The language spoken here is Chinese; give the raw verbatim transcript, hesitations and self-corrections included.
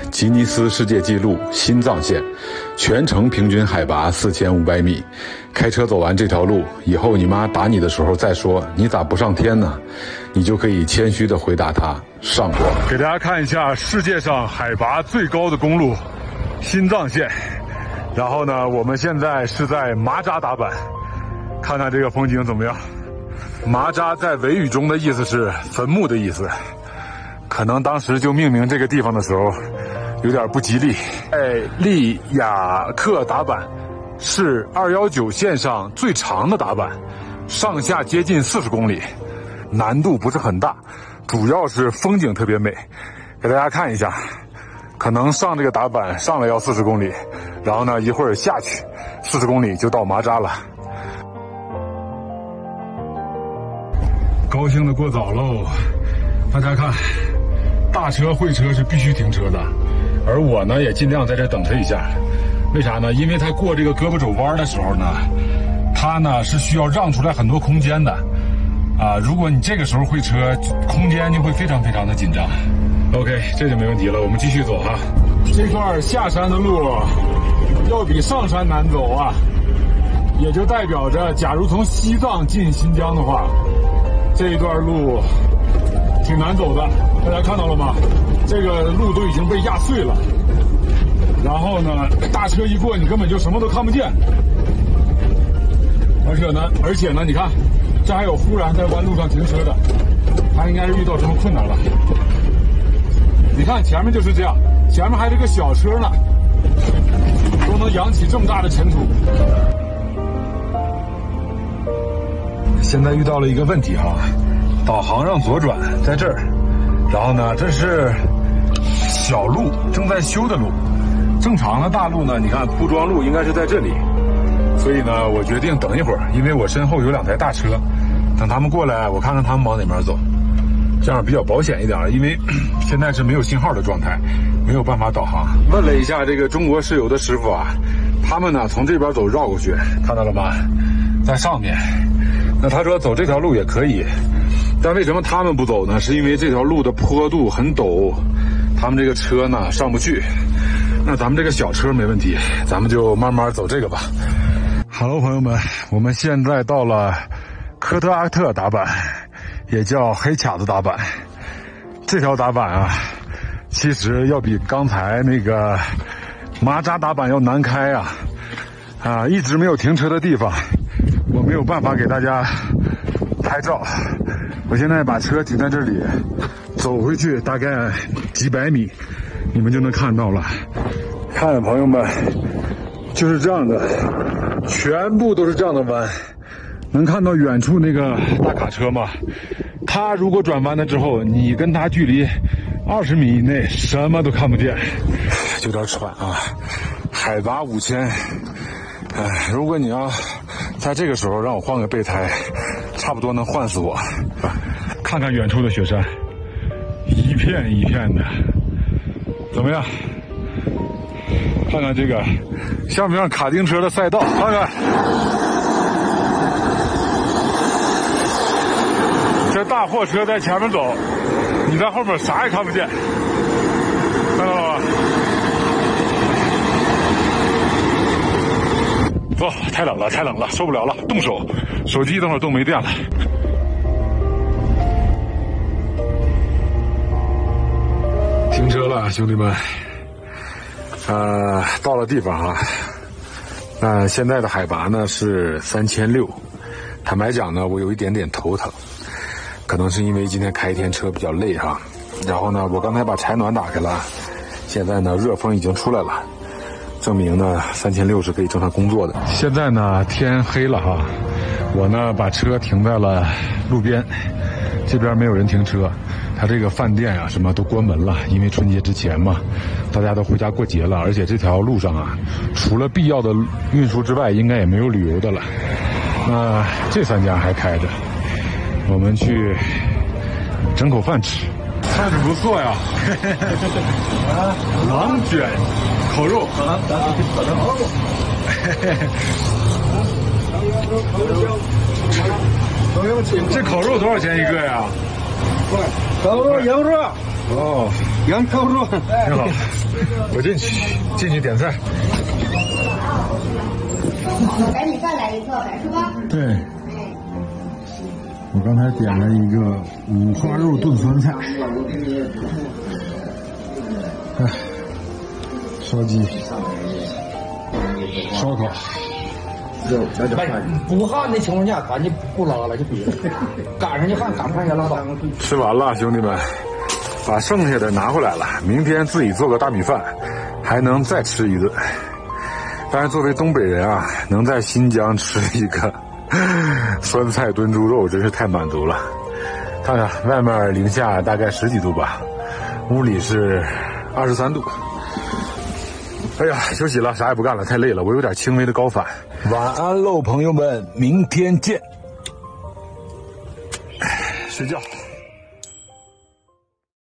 吉尼斯世界纪录新藏线，全程平均海拔四千五百米。开车走完这条路以后，你妈打你的时候再说你咋不上天呢？你就可以谦虚地回答她上过。给大家看一下世界上海拔最高的公路新藏线。然后呢，我们现在是在麻扎达坂，看看这个风景怎么样。麻扎在维语中的意思是坟墓的意思，可能当时就命名这个地方的时候有点不吉利。在利雅克达坂是二一九线上最长的达坂，上下接近四十公里，难度不是很大，主要是风景特别美。给大家看一下，可能上这个达坂上来要四十公里，然后呢一会儿下去四十公里就到麻扎了。高兴的过早喽！大家看，大车会车是必须停车的，而我呢也尽量在这等他一下。为啥呢？因为他过这个胳膊肘弯的时候呢，他呢是需要让出来很多空间的啊。如果你这个时候会车，空间就会非常非常的紧张。OK， 这就没问题了，我们继续走哈。这段下山的路要比上山难走啊，也就代表着，假如从西藏进新疆的话，这一段路挺难走的。大家看到了吗？这个路都已经被压碎了，然后呢，大车一过，你根本就什么都看不见。而且呢，而且呢，你看，这还有忽然在弯路上停车的，他应该是遇到什么困难了。你看前面就是这样，前面还是个小车呢，都能扬起这么大的尘土。现在遇到了一个问题哈，导航让左转，在这儿，然后呢，这是小路，正在修的路。正常的大路呢，你看铺装路应该是在这里，所以呢，我决定等一会儿，因为我身后有两台大车，等他们过来，我看看他们往哪边走，这样比较保险一点，因为现在是没有信号的状态，没有办法导航。问了一下这个中国石油的师傅啊，他们呢从这边走绕过去，看到了吗？在上面。那他说走这条路也可以，但为什么他们不走呢？是因为这条路的坡度很陡，他们这个车呢上不去。那咱们这个小车没问题，咱们就慢慢走这个吧。Hello， 朋友们，我们现在到了科特阿特达坂，也叫黑卡子达坂。这条达坂啊，其实要比刚才那个麻扎达坂要难开啊！啊，一直没有停车的地方，我没有办法给大家拍照。我现在把车停在这里，走回去大概几百米，你们就能看到了。看，朋友们，就是这样的，全部都是这样的弯。能看到远处那个大卡车吗？它如果转弯了之后，你跟它距离二十米以内，什么都看不见，有点喘啊。海拔五千，哎，如果你要在这个时候让我换个备胎，差不多能换死我。看看远处的雪山，一片一片的，怎么样？看看这个像不像卡丁车的赛道？看看，这大货车在前面走，你在后面啥也看不见，看到了吗？走，太冷了，太冷了，受不了了，动手，手机等会儿都没电了。停车了，兄弟们。呃，到了地方啊，那、呃、现在的海拔呢是三千六。坦白讲呢，我有一点点头疼，可能是因为今天开一天车比较累哈。然后呢，我刚才把柴暖打开了，现在呢热风已经出来了，证明呢三千六是可以正常工作的。现在呢天黑了哈，我呢把车停在了路边，这边没有人停车。他这个饭店啊什么都关门了，因为春节之前嘛，大家都回家过节了，而且这条路上啊，除了必要的运输之外，应该也没有旅游的了。那这三家还开着，我们去整口饭吃，看着不错呀。狼卷烤肉，这烤肉多少钱一个呀？ 烤肉羊肉， 哦， 行，扣不住。 挺好，我进去，进去点菜。 白米饭来一个呗，是吧？ 对。我刚才点了一个五花肉炖酸菜。哎，烧鸡，烧烤。 不旱的情况下，咱就不拉了，就别了。赶上就旱，赶不上也拉倒。 吃完了，兄弟们，把剩下的拿回来了，明天自己做个大米饭，还能再吃一顿。但是作为东北人啊，能在新疆吃一个酸菜炖猪肉，真是太满足了。看看外面零下大概十几度吧，屋里是二十三度。哎呀，休息了，啥也不干了，太累了，我有点轻微的高反。晚安喽，朋友们，明天见。睡觉。